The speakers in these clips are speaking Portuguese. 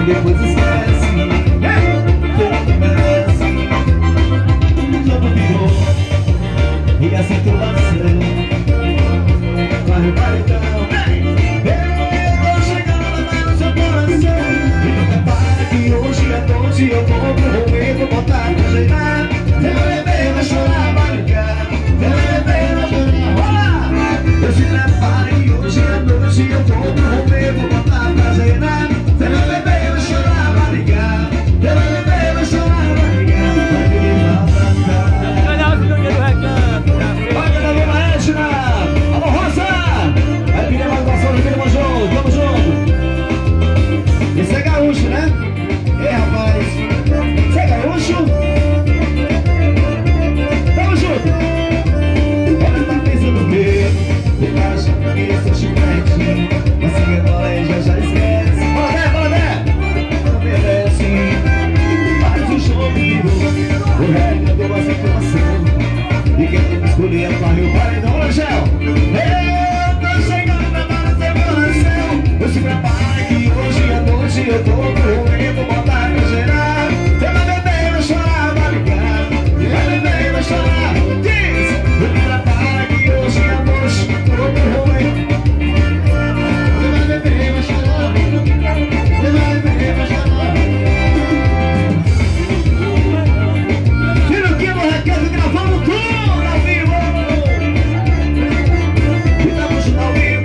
e depois esquece. Tanto merece. O jogo virou e a situação vai então. Eu tô chegando lá no seu coração. E não prepara que hoje à noite eu vou pro rolê, vou botar pra cheirar. Meu bebê vai chorar, vai ligar. Meu bebê vai chorar, rola. Eu te preparo e hoje à noite eu vou pro rolê, vou botar pra cheirar. Meu bebê vai chorar, vai ligar. Meu bebê vai chorar, vai ligar. Vai me levar pra cá. Olha o filho do recanto. Vai, galera, Dona Edna. Alô, Rosa. Vai pedir mais gostoso, tamo junto, tamo junto. Esse é gaúcho, né? Ei, rapaz. Você é gaúcho? Tamo junto. Ela tá pensando o quê? O cara chama que eu sou chiclete. Mas se rebola já esquece. Bora, né? Não merece. Faz o jogo virou. O regra deu uma situação. E quem tem que escolher é para o paredão, Rangel. Eu tô chegando agora no seu coração. Eu se preparo que hoje à noite eu tô pro rolê, vou botar pra gerar. Meu bebê vai chorar, vai ligar. Meu bebê vai chorar. Diz! Eu me preparo que hoje à noite eu tô pro rolê. Meu bebê vai chorar. Meu bebê vai chorar. Tira aqui no recado, gravando tudo ao vivo. E estamos ao vivo.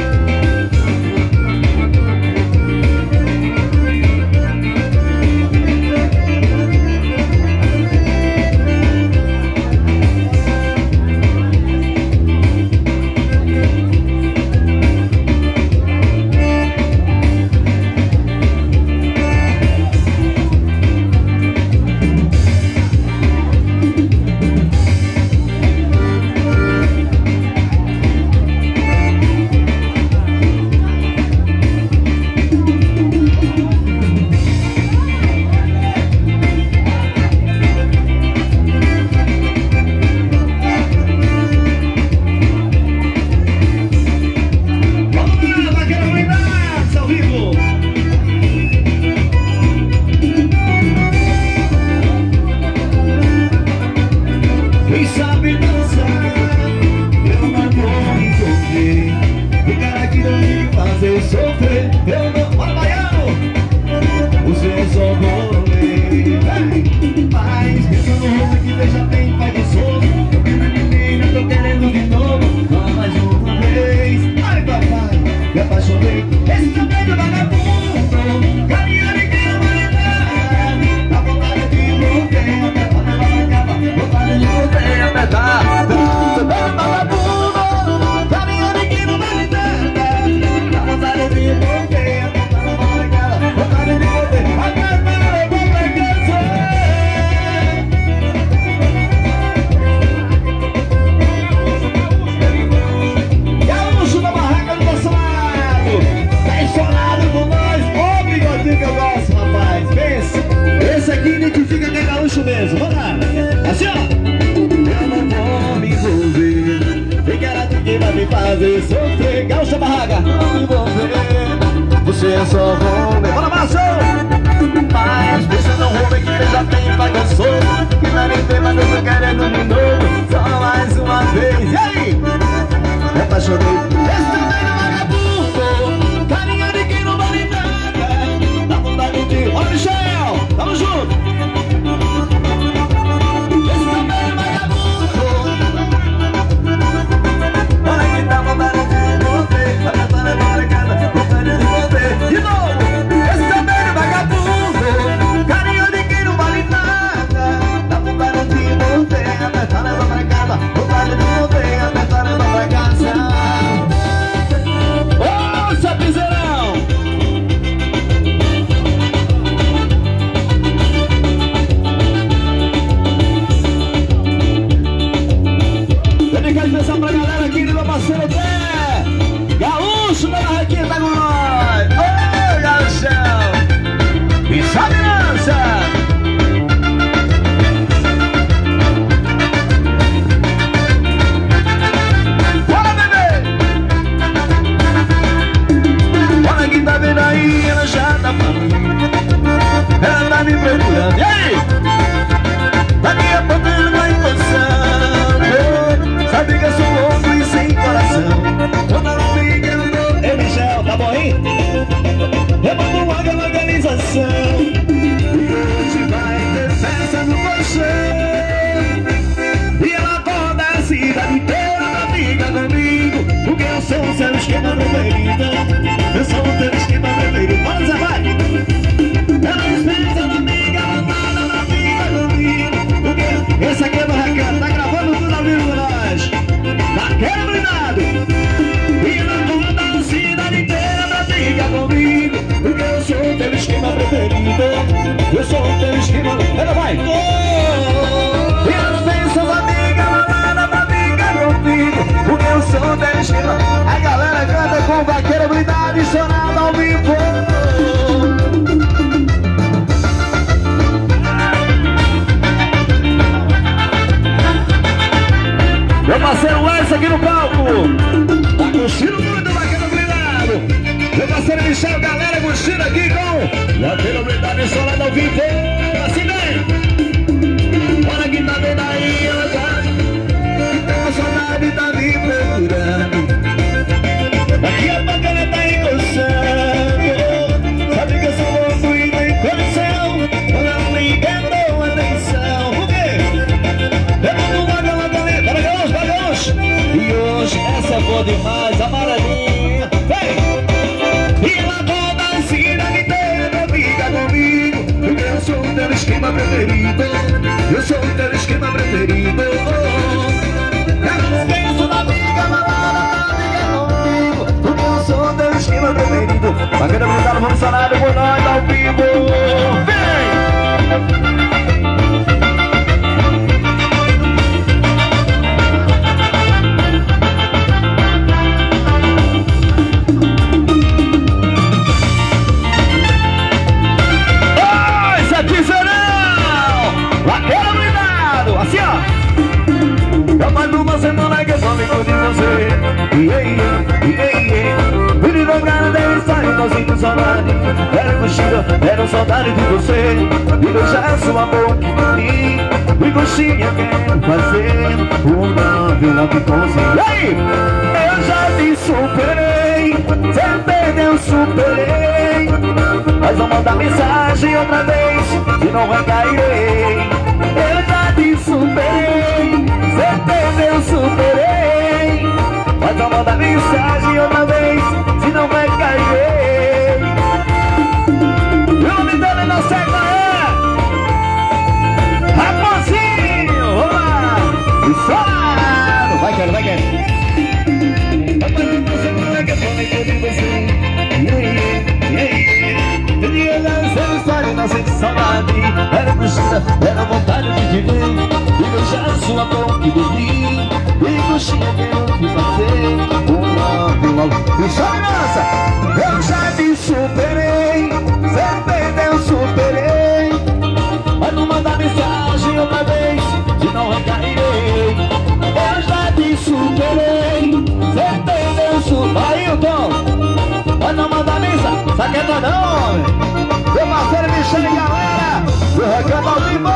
Mesmo, vamos lá, assim ó. Eu não vou me envolver, tem cara de quem vai me fazer sofrer. Gaúcha Barraga, não me envolver, você é só homem. Bora, Márcio! Mas você não rouba que eu já tenho pagando. Que vai me ter, mas eu tô querendo de novo. Só mais uma vez, e aí? Me apaixonei. Esse também não é vagabundo, carinha de quem não vale nada. Dá vontade de... Olha, Michel, tamo junto. parceiro Lance aqui no palco. Tá curtindo muito, Vaqueiro Blindado. Meu parceiro Michel, galera curtindo aqui com Vaqueiro Blindado estourado ao vivo. Assim vem. Olha quem tá vendo aí, ela tá. A saudade tá me procurando. Daqui a pouco ela tá encostando. Sabe que eu sou louco e tem condição. Ela não me deu atenção. Por quê? Levando uma gala galera. Vagãos. E hoje essa é boa demais, amarelinha. Vem! E ela toda a cidade inteira fica comigo. Porque eu sou o teu esquema preferido. Eu sou o teu esquema preferido. Eu não penso na briga, mamada, fica comigo. Porque eu sou o teu esquema preferido. Vaqueiro Blindado, vamos sonar por nós ao vivo. Vem! Assim ó, eu mando uma semana que eu tô me cuidando de você. Menino grande deve estar em nós sinto saudade. Era coxinha, era saudade de você. E beijar sua boca e coxinha quero fazer o love com você. E aí, eu já te superei, você perdeu, superei. Mas vou mandar mensagem outra vez e não recairei. Eu já te superei, você perdeu, superei. Mas vou mandar mensagem outra vez, se não vai cair. E o nome dele não sei qual é. Raposinho, vamos lá. Estourado. Vai, quero. Rapaz, você não é que eu tô nem de você. Eu tinha essa história, não sei de saudade. Era coxinha, era vontade de te ver. E beijar sua boca e dormir. E coxinha quero te fazer logo. E só nossa, eu já te superei. Você perdeu, superei. Mas não mandar mensagem outra vez, se não recairei. Eu já te superei. Você perdeu, superei. Ailton, mas não mandar mensagem, saqueta não, homem. Meu parceiro Michel e galera, do Recanto ao vivo.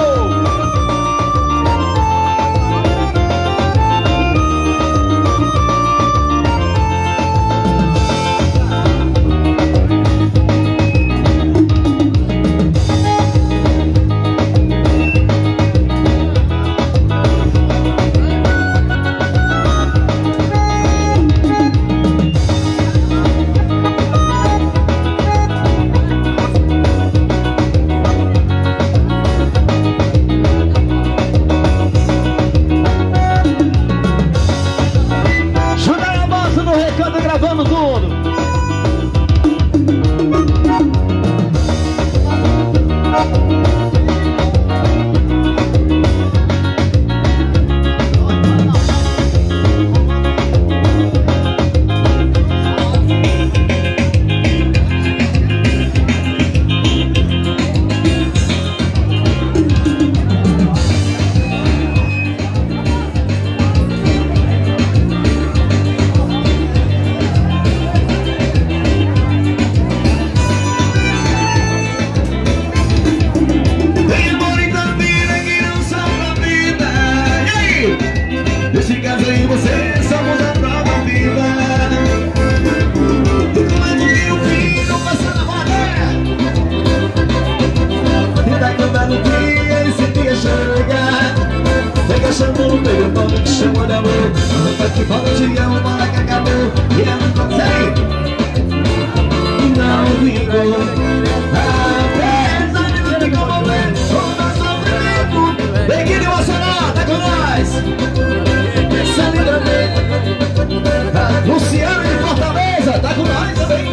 Luciano de Fortaleza, tá com nós também.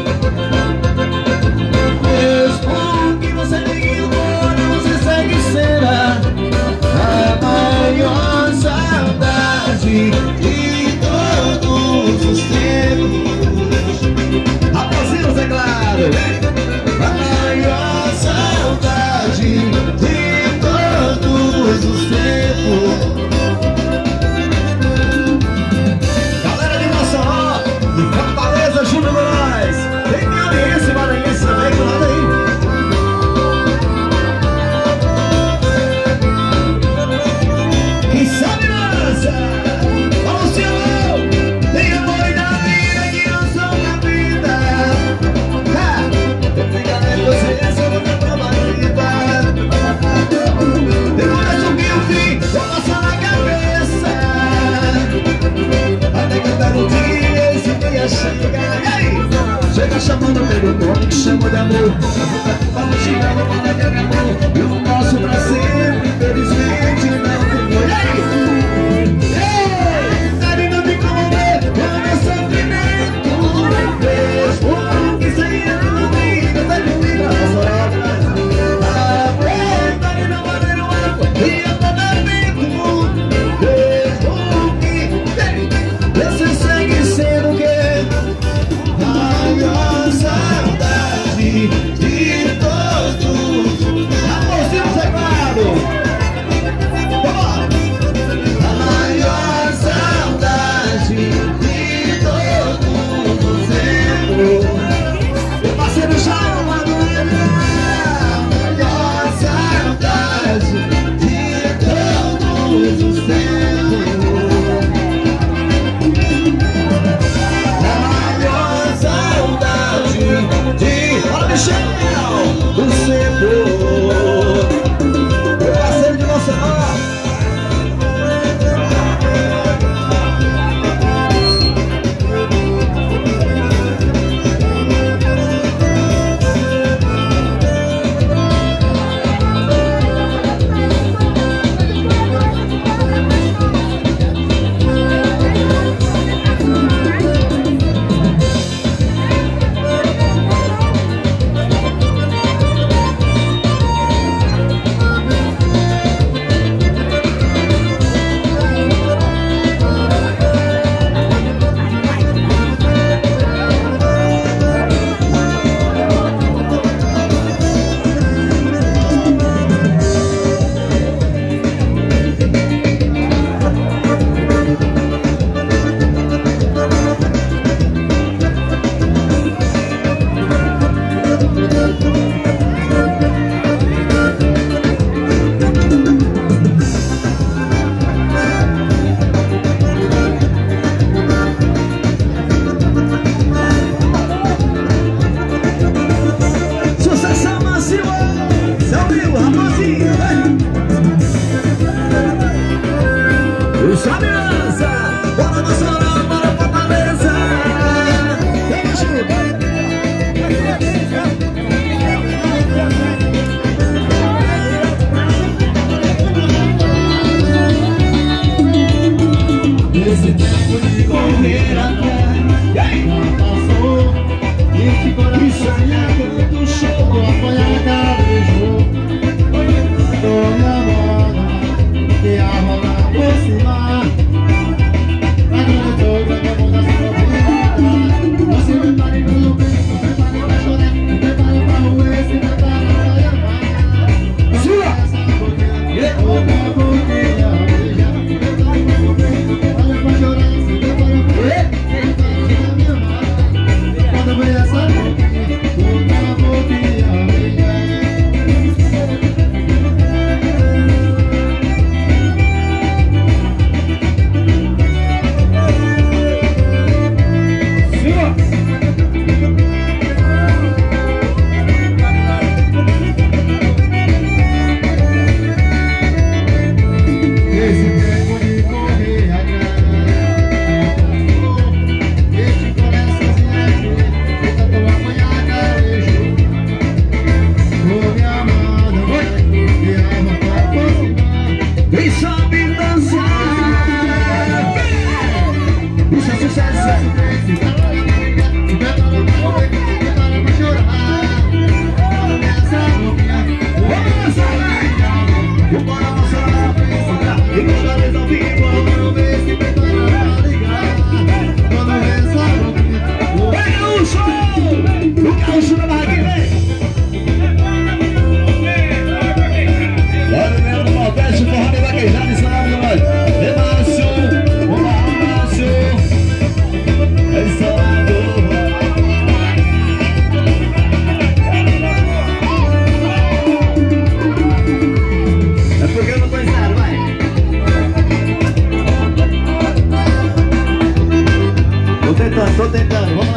Mesmo que você ligue o olho, você segue sendo a maior saudade de todos os tempos. Sobe dança, bora Mossoró, bora Fortaleza. Vamos junto. Esse tempo de correr atrás já passou. E que coração é do show. Vou apanhar a cara do jogo. Tô na moda e a roda por cima. Agora eu tô com a bunda sem mobilidade. Você me pare pelo bem, me pare pra chorar, me prepara pra roer, se prepara pra amar. Sua! Outra boquinha, beija, me prepara pra chorar, se prepara pra me amar. Quando vem essa boquinha, outra boquinha, beija. Tô tentando,